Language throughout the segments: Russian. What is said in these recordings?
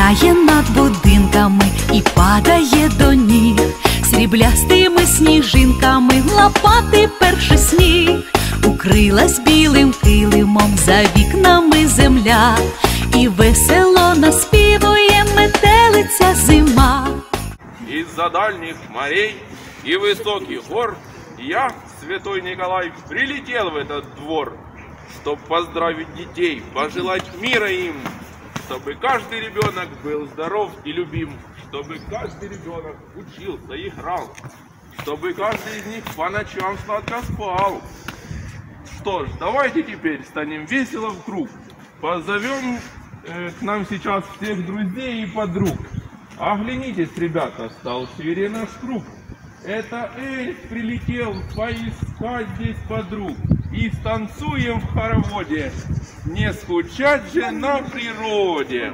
літає над будинками і падає до ніг. Сріблястими сніжинками лопати перший сніг. Укрилась білим килимом за вікнами земля, і весело наспівує метелиця зима. Из-за дальних морей и высоких гор я, святой Николай, прилетел в этот двор, чтоб поздравить детей, пожелать мира им, чтобы каждый ребенок был здоров и любим, чтобы каждый ребенок учился, играл, чтобы каждый из них по ночам сладко спал. Что ж, давайте теперь станем весело в круг, позовем к нам сейчас всех друзей и подруг. Оглянитесь, ребята, стал шире наш круг. Это эльф прилетел поискать здесь подруг. И станцуем в хороводе, не скучать же на природе.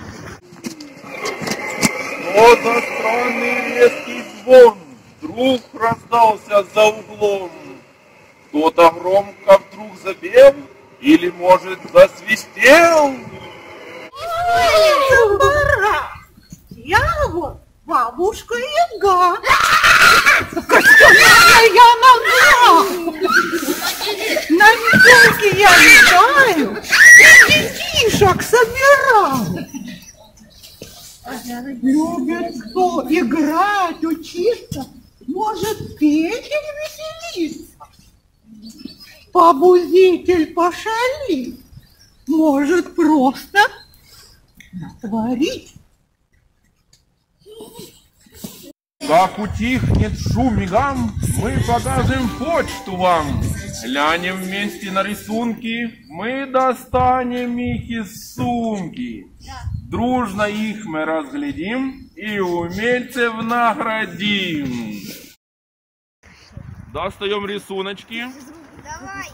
Что за странный резкий звон вдруг раздался за углом? Кто-то громко вдруг запел или, может, засвистел? Я вот бабушка Яга. Костяная нога. На метелке я летаю и детишек собираю. Любит кто играть, учиться, может петь или веселиться. Побудитель пошалить, может просто натворить. Как утихнет шум и гам, мы покажем почту вам. Глянем вместе на рисунки, мы достанем их из сумки. Дружно их мы разглядим и умельцев наградим. Достаем рисуночки. Давай.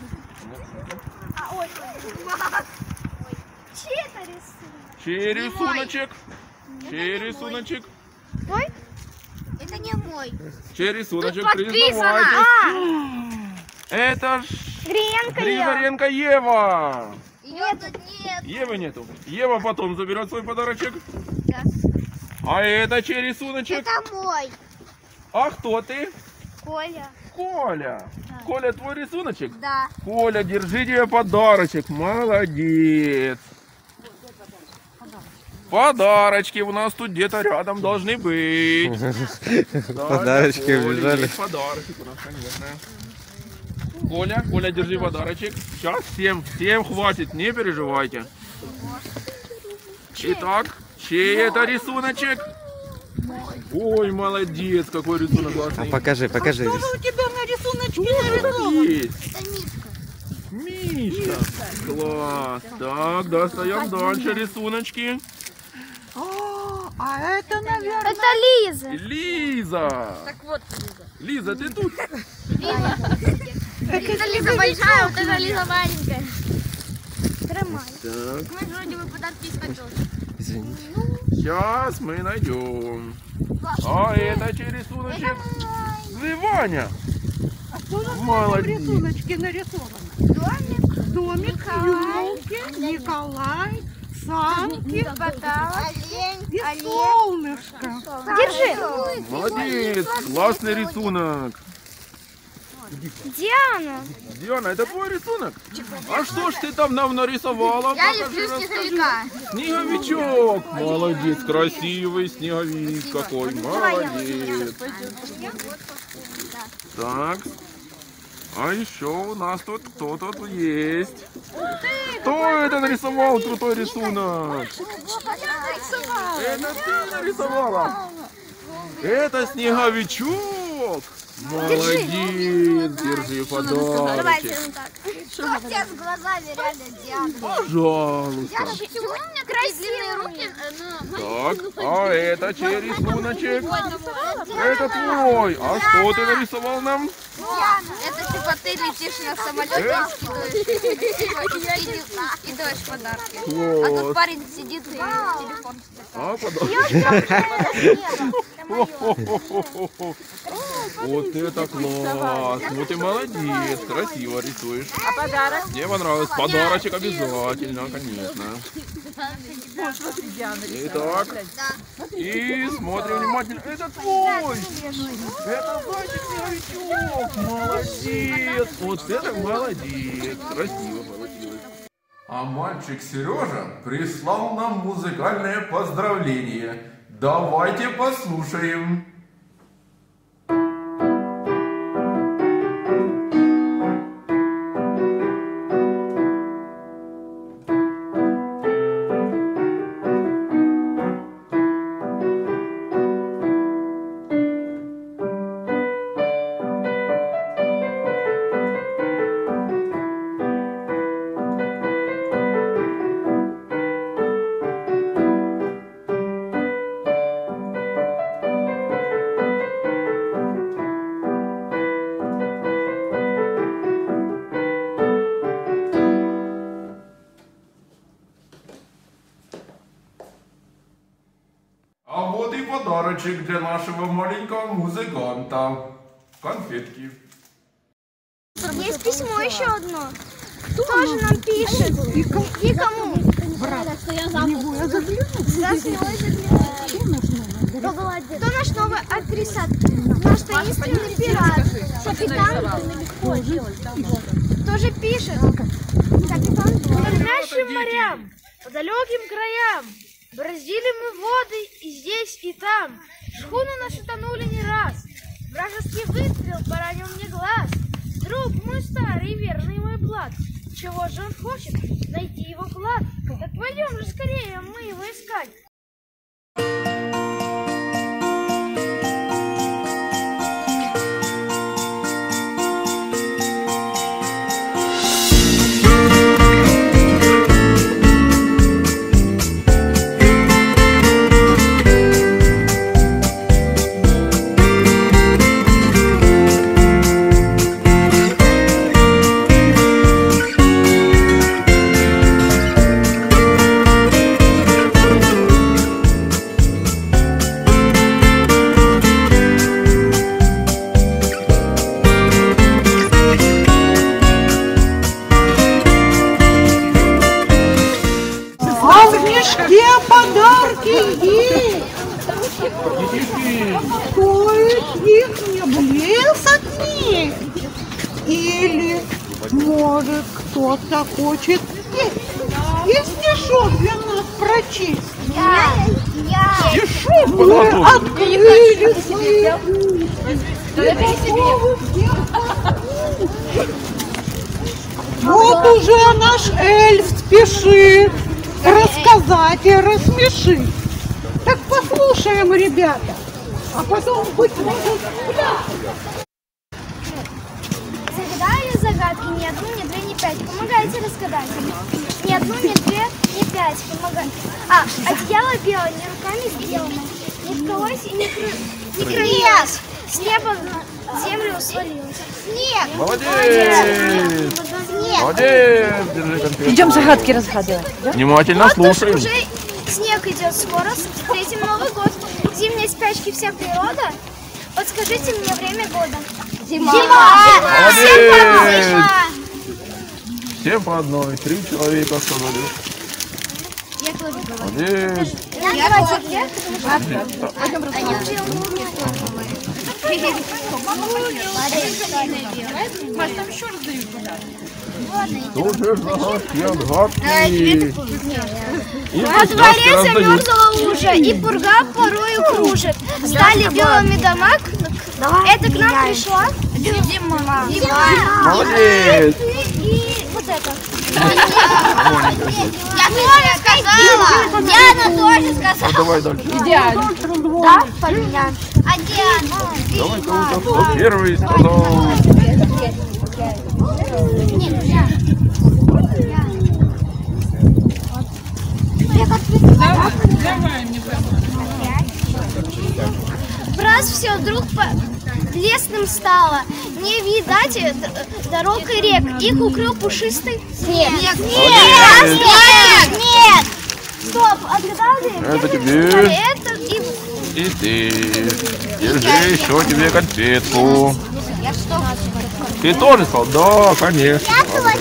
Чей это рисунок? Чей рисуночек? Чей рисуночек? Мой? Это не мой. Чей рисуночек? Тут подписано. Это ж Григоренко Григоренко Ева. Нет, нет. Евы нету. Ева потом заберет свой подарочек. Да. А это чей рисуночек? Это мой. А кто ты? Коля. Коля. Да. Коля, твой рисуночек? Да. Коля, держи тебе подарочек. Молодец. Подарочки у нас тут где-то рядом должны быть. Подарочки убежали. Подарочек у нас, конечно. Коля, держи подарочек. Сейчас всем хватит, не переживайте. Итак, чей это рисуночек? Ой, молодец, какой рисунок классный. А покажи. Что же у тебя на рисуночке нарисовано? Есть. Мишка. Класс. Так, достаем дальше рисуночки. А это, наверное... Это Лиза. Лиза. Так вот, Лиза, ты тут? Это Лиза большая, вот это Лиза маленькая. Нормально. Так, Мы вроде бы подарки искать. Извините. сейчас мы найдем. А это чей рисуночек? Ваня. А что же Молодец. в рисуночке нарисовано? Домик. Домик, елки, Николай, санки и солнышко. Держи. Молодец, классный рисунок. Диана. Диана, это твой рисунок? А что ж ты там нам нарисовала? Я Покажи, люблю расскажи. снеговика. Снеговичок. Молодец, красивый снеговик какой. Молодец. Так. А еще у нас тут кто-то есть. Кто это нарисовал крутой рисунок? Это ты нарисовала? Это снеговичок. Молодец, держи подарочек. Что у тебя с глазами реально Диана? Пожалуйста. Диана, почему у меня красивые руки? Так, а это чей рисуночек? Это твой. А что ты нарисовал нам? Это типа ты летишь на самолете и даешь подарки. А тут парень сидит и телефон. А, подарок. Вот это класс! Вот и молодец! Красиво рисуешь. А подарок? Мне понравилось. Подарочек обязательно, конечно. Итак, и смотрим внимательно. Это твой! Это зайчик-снеговичок! Молодец! Вот это молодец! Красиво получилось. А мальчик Сережа прислал нам музыкальное поздравление. Давайте послушаем. А вот и подарочек для нашего маленького музыканта. Конфетки. Есть письмо еще одно. Тоже нам пишет. И кому? Кто наш новый адресат? Наш таинственный пират. Капитан. Тоже пишет. Капитан. По нашим морям, по далеким краям, бороздили мы воды и здесь, и там. Шхуны наши тонули не раз. Вражеский выстрел поранил мне глаз. Друг мой старый, верный мой блат. Чего же он хочет? Найти его клад. Так пойдем же скорее мы его искать. Подарки есть. Стоит их не блес от них. Или, может, кто-то хочет и стишок для нас прочесть. Стишок Вы подготовил. открыли свои Вот уже наш эльф спешит рассказать и рассмешить. Так послушаем, ребята, а потом, быть может, Загадали загадки ни одну, ни две, ни пять. Помогайте разгадать. Ни одну, ни две, ни пять. Помогайте. Одеяло белое, не руками сделано. Не вколось и не крылось. С неба на землю свалилось. Снег. Молодец! Снег. Молодец! Держи конфетку. Идем загадки разгадывать. Внимательно слушаем. Уже снег идет скоро, встретим Новый год. Зимние спячки вся природа. Подскажите мне время года. Зима. Молодец! Зима. Все по одной. 3 человека сказали. Я тоже говорю. Молодец! Слушай, загадки, отгадки. И Во дворе замерзла лужа, и пурга порою кружит. Стали белыми дома, это к нам пришла зима. Молодец! И вот это. Я тоже сказала. Диана тоже сказала. Давай дальше. Идеально. Да, Полина. А Диана? Давай кого-то, кто первый сказал. Нет, я. Раз все вдруг лесным стало, не видать дорог и рек, их укрыл пушистый снег. Нет! Стоп, отгадали? Это тебе. Это И ты, держи еще тебе конфетку. Ты тоже сказал? Да, конечно.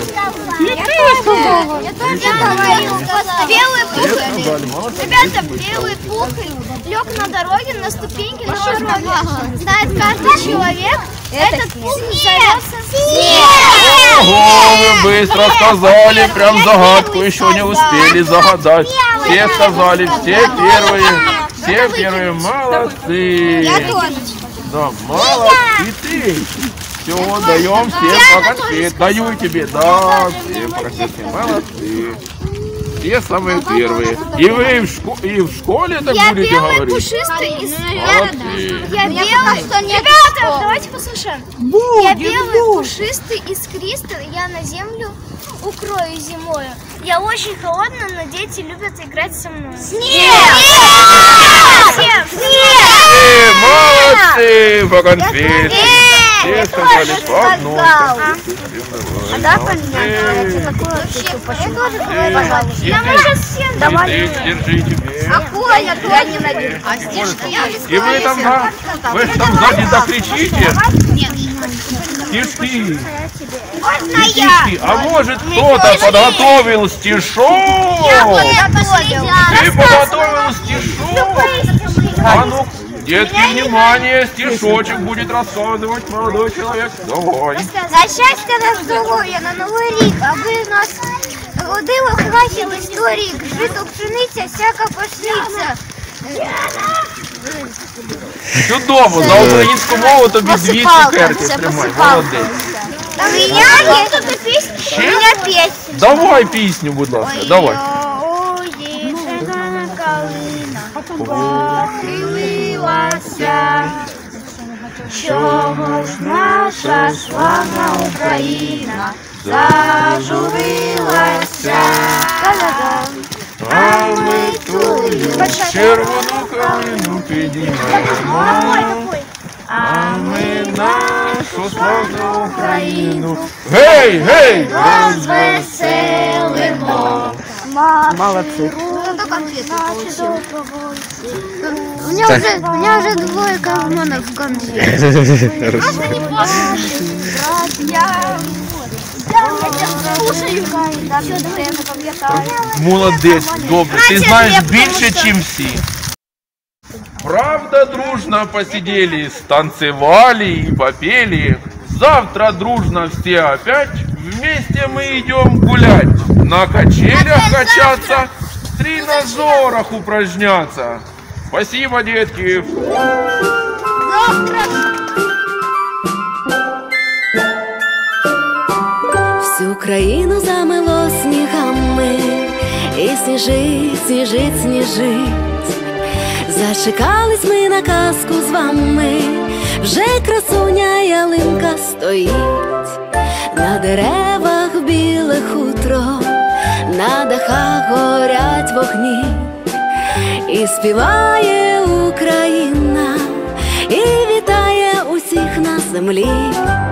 Белый пухоль. Ребята, белый пухоль лег на дороге, на ступеньки на дороге. Знает каждый человек, этот пухоль зовется снег. Ого, вы быстро сказали, прям загадку еще не успели загадать. Все сказали, все первые, молодцы. Я тоже. Да, молодцы, и ты. Все, даем всем по конфете. Даю тебе, да, всем по конфете. Молодцы. Все самые первые. И вы в школе так Я будете белый, говорить? пушистый и Молодцы. Я белый, ребята, давайте послушаем. Я белый, пушистый, искристый, я на землю укрою зимою. Я очень холодный, но дети любят играть со мной. Снег! Молодцы, по конфете. Все сказали по одной. А да, понятно. Держи тебе. Я не надеюсь. И вы там, сзади закричите. Стишки. Стишки. А может кто-то подготовил стишок? Ты подготовил стишок? А ну, детки, внимание, стишочек будет рассказывать молодой человек. Давай. За щастя на здоров'я, на новий рік, аби нас родило краще весь торік, жито пшениця, всяка пашниця. Чудово, за українську мову тобі 2 цукерки тримай, молодець. У мене є пісня. У мене пісня. Давай пісню, будь ласка, давай. Ой, червона калина похилилася, чого ж наша славна Україна зажурилася. А ми твою червону калину підіймаємо, а ми нашу славну Україну. Гей, гей! Розвеселимо. Молодцы. У меня уже двойка гормонов в конце. Молодець, добре. Ти знаєш більше, ніж всі. Правда, дружно посидели, станцевали и попели. Завтра дружно все опять вместе мы идем гулять. На качелях качаться, в тренажерах упражняться. Спасибо, детки. Всю країну замило снігами, і сніжить, сніжить, сніжить. Зачекались ми на казку з вами, вже красуня ялинка стоїть. На деревах біле хутро, на дахах горять вогні. І співає Україна, і вітає усіх на землі.